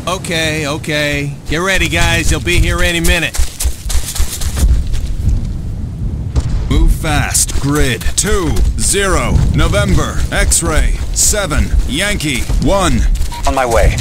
Okay. Get ready, guys. They'll be here any minute. Move fast. Grid 2-0. November. X-ray 7. Yankee 1. On my way.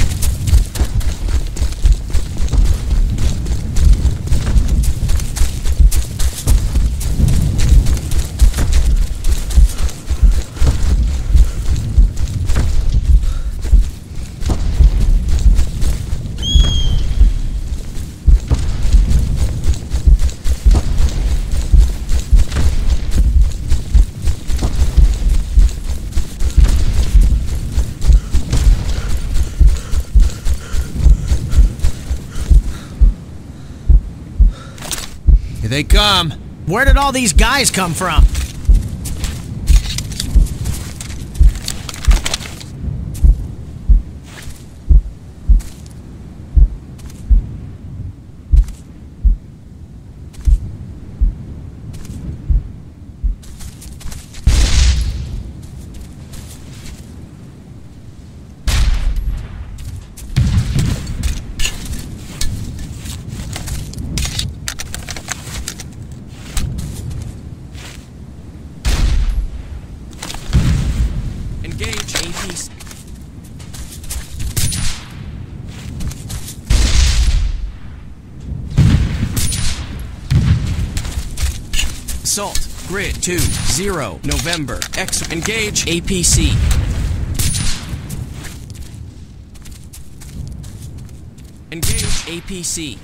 Here they come. Where did all these guys come from? Engage APC. Assault. Grid 2-0. November. X. Engage APC. Engage APC.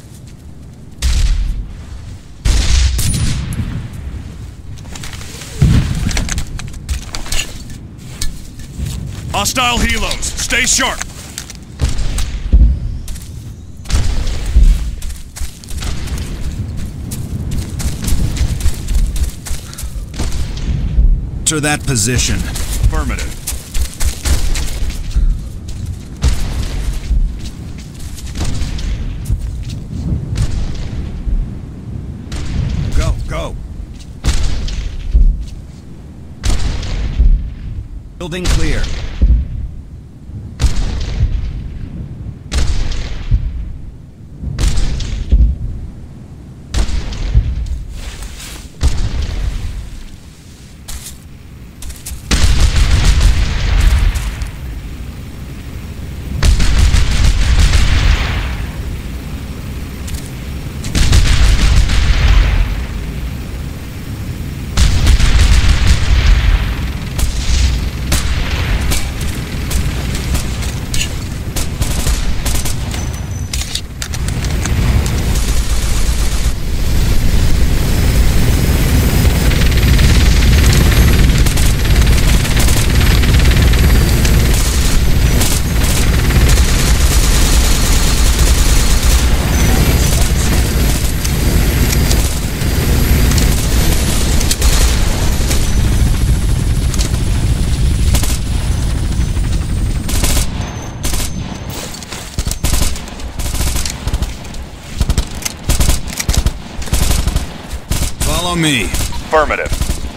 Hostile helos, stay sharp. To that position. Affirmative. Go. Building clear. Follow me. Affirmative.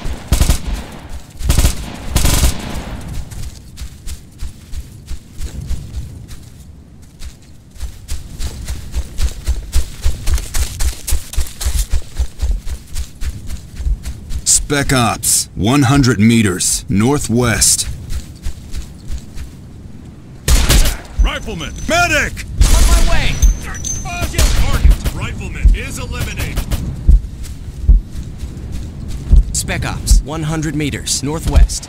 Spec Ops, 100 meters, northwest. Rifleman! Medic! On my way! Target! Rifleman is eliminated. Spec Ops, 100 meters, northwest.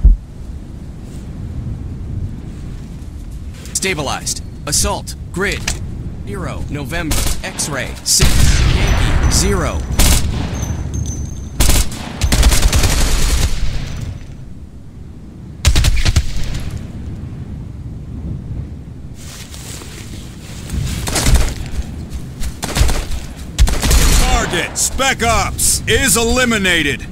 Stabilized. Assault. Grid. 0. November. X-ray. 6. Yankee. 0. Target, Spec Ops, is eliminated.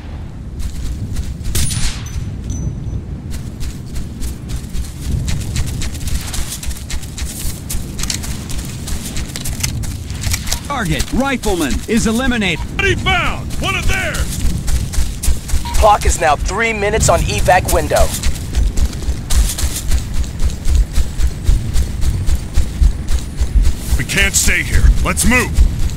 Target, Rifleman, is eliminated. Body found! One of theirs! Clock is now 3 minutes on evac window. can't stay here. Let's move.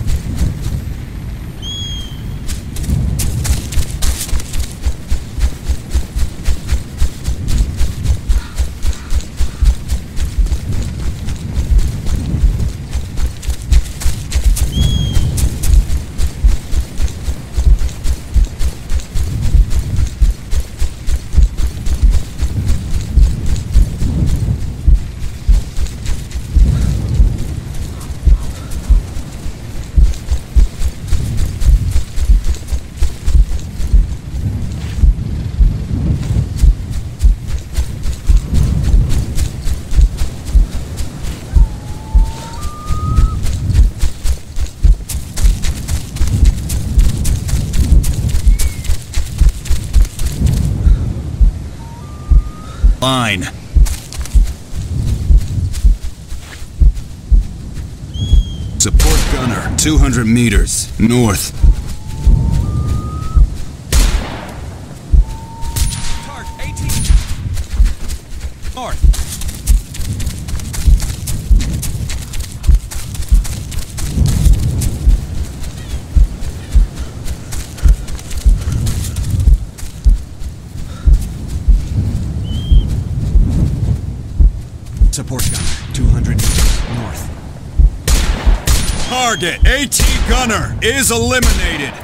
Line. Support gunner, 200 meters, north. Target 18. North. Support gunner, 200 meters north. Target, AT gunner, is eliminated.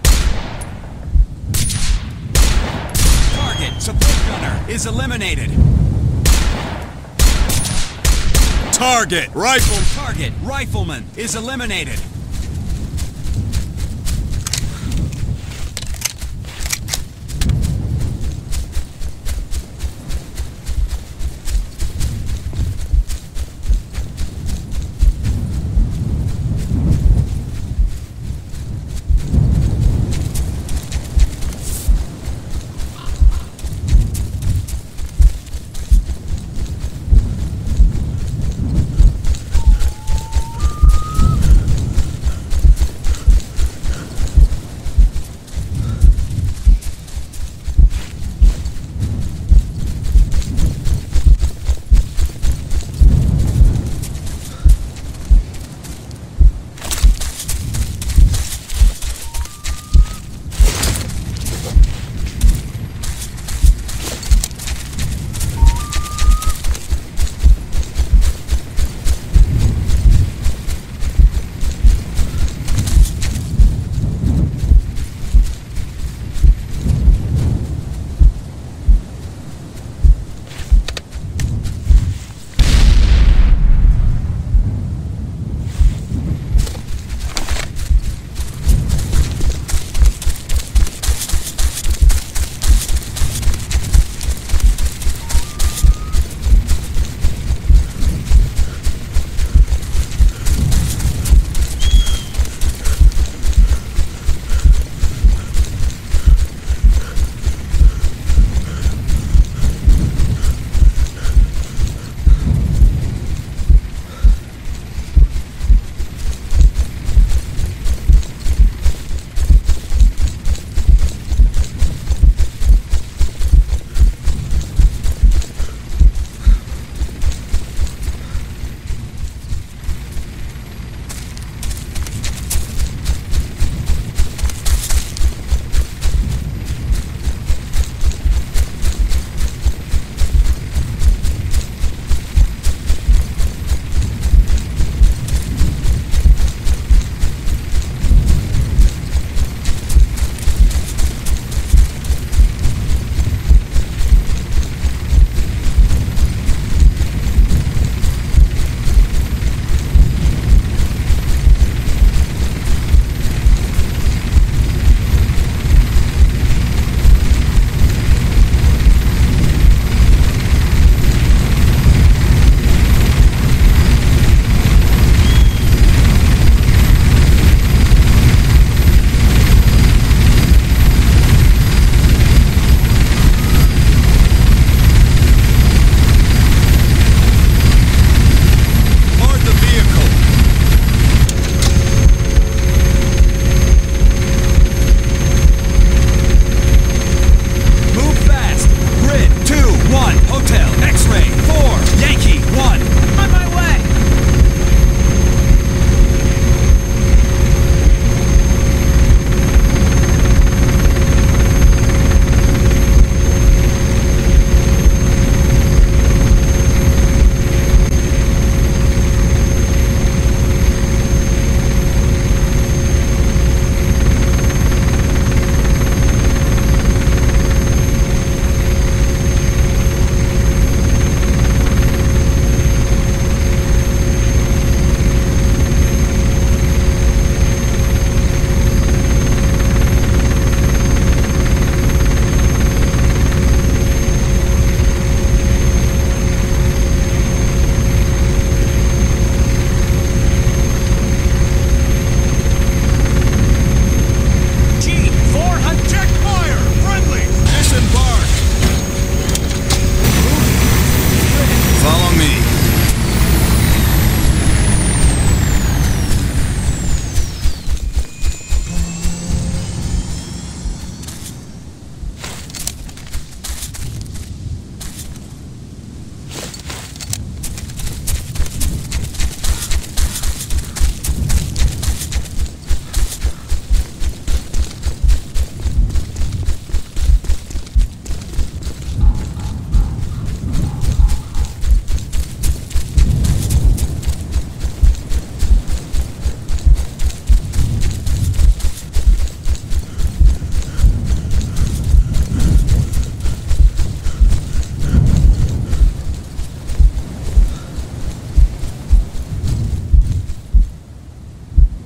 Target support gunner is eliminated. Target, rifle. Target rifleman is eliminated.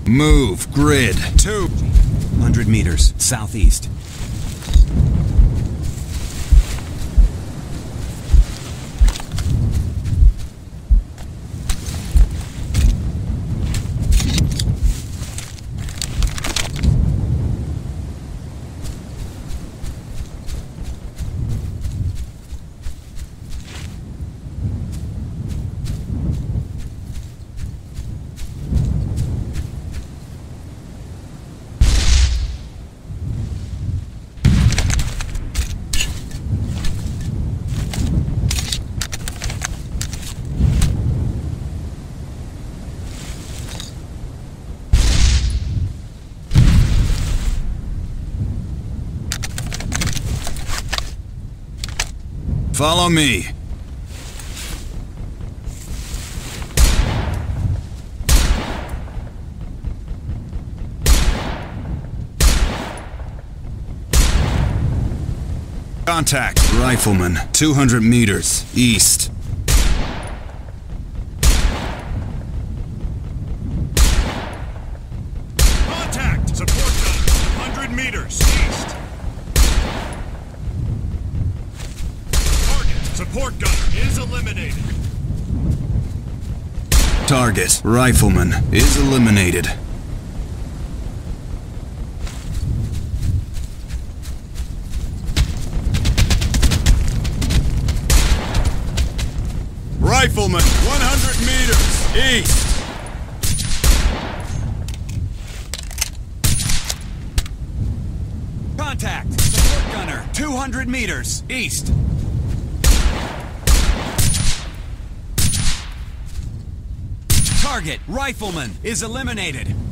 Move, grid. 200 meters southeast. Follow me. Contact. Rifleman, 200 meters east. Contact! Support gun, 100 meters east. Target, support gunner is eliminated. Target. Rifleman is eliminated. Rifleman, 100 meters east. Contact! Support gunner, 200 meters east. Target, rifleman, is eliminated.